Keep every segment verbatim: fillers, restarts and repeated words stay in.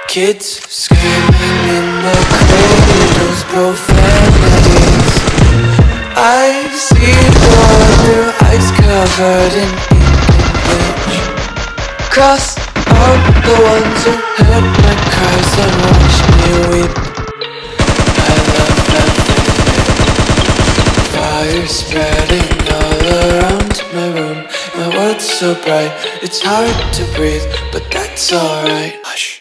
Kids screaming in the cradles, profanities. I see blood through ice covered in ink and bleach. Cross out the ones who heard my cries and watched me weep. I love everything. Fire spreading all around my room. My world's so bright, it's hard to breathe, but that's alright. Hush.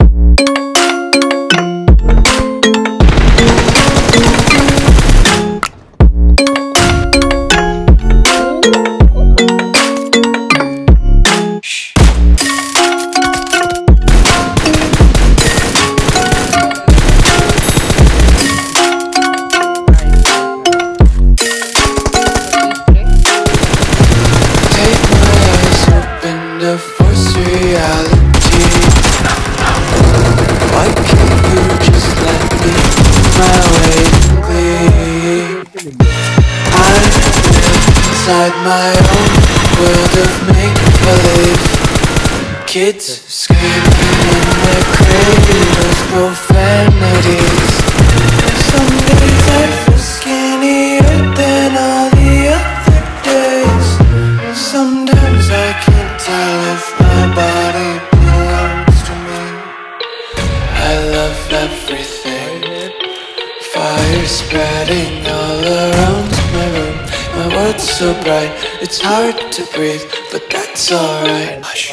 Inside my own world of make-believe. Kids screaming in their cradles, profanities. Some days I feel skinnier than all the other days. Sometimes I can't tell if my body belongs to me. I love everything. Fire spreading all around my room. My world's so bright, it's hard to breathe, but that's alright. Hush.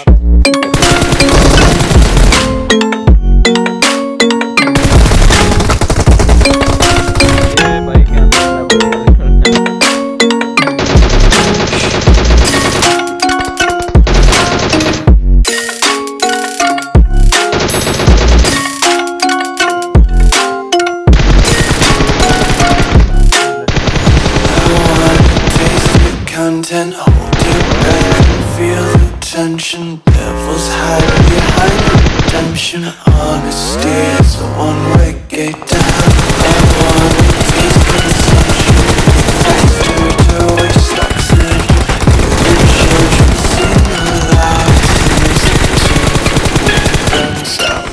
Content, hold your breath and feel the tension. Devils hide behind redemption. Honesty is a one-way gate to hell. I wanna taste consumption. Faster to which stocks in your children sing aloud. Music to burns out.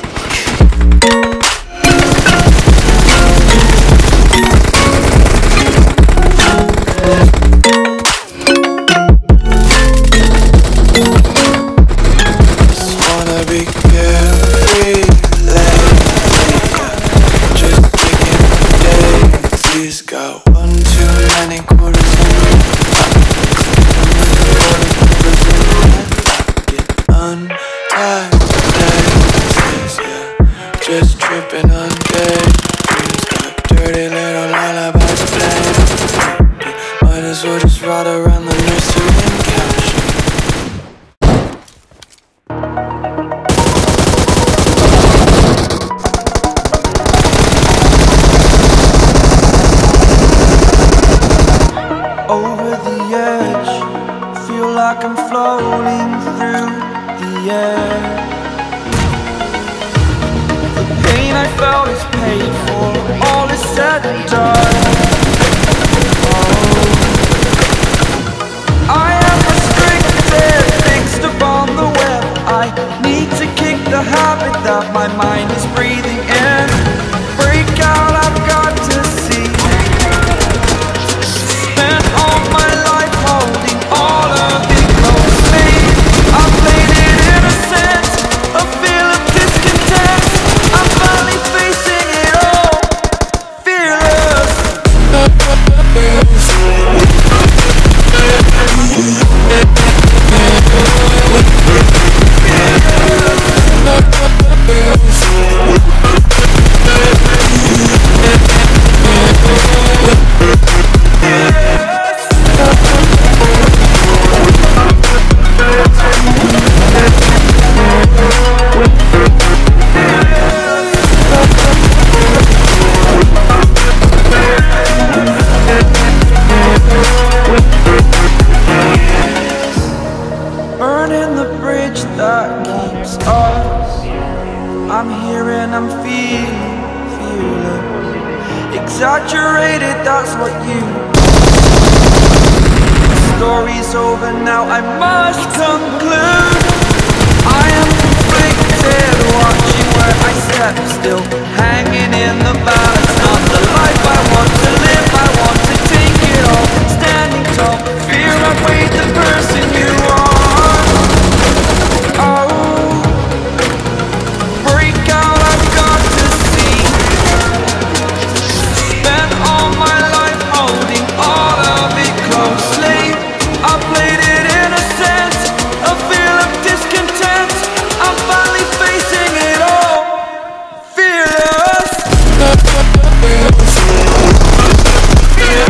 Got one too many quarters in my pocket. Get untied days, yeah. Just tripping on daydreams. Got dirty little lullabies playing. Might as well just ride around the nursery and couch. Over the edge, feel like I'm floating through the air. The pain I felt is paid for, all is said and done. Oh, I am restricted, fixed upon the web. I need to kick the habit that my mind is breathing in. Break out, I've got to see. I'm here and I'm feeling, feeling exaggerated, that's what you. The story's over now, I must conclude. I am conflicted, watching where I step, still hanging in the balance. Not the life I want to live, I want to take it all. Standing tall, fear I weighed the person you are. Oh, break out, I've got to see. Spent all my life holding all of it closely. I played it innocent, a feel of discontent. I'm finally facing it all, fearless.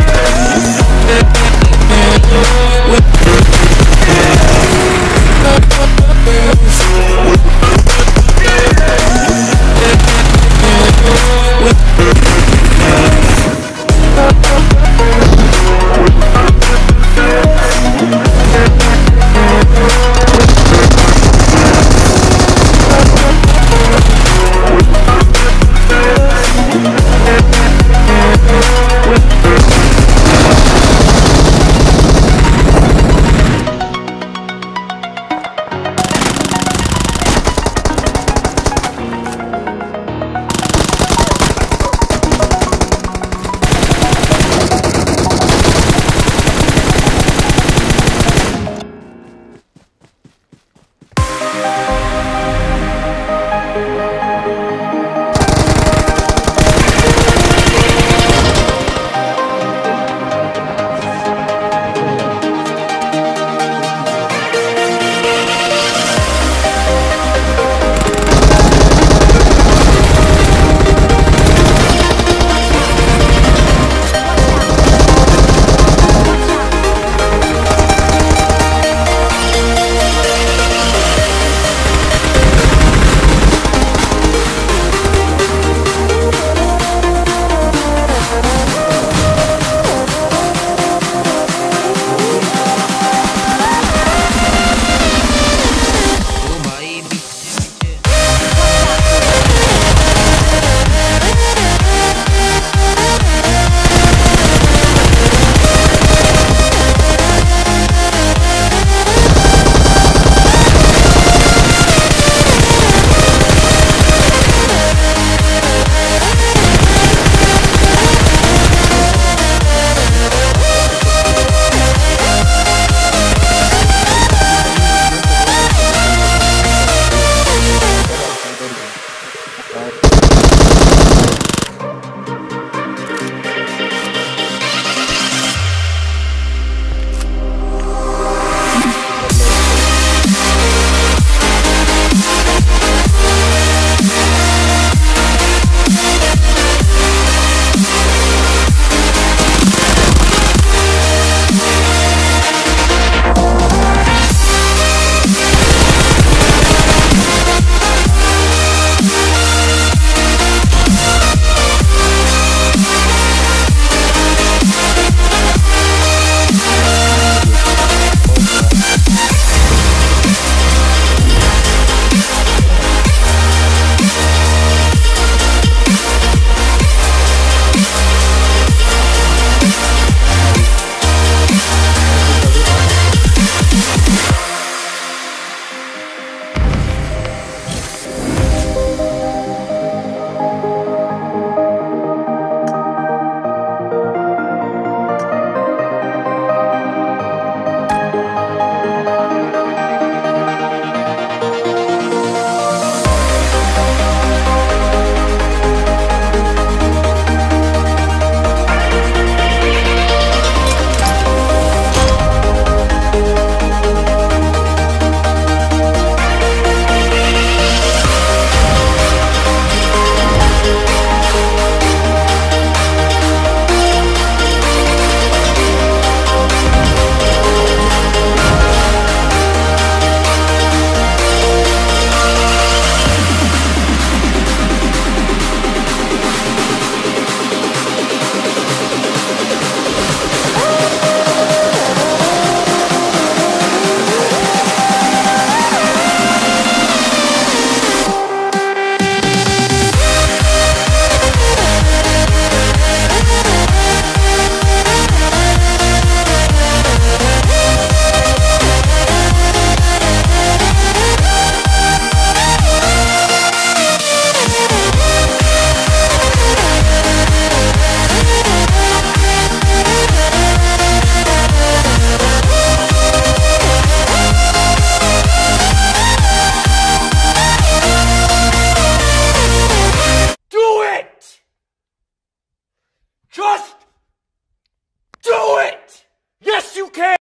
care?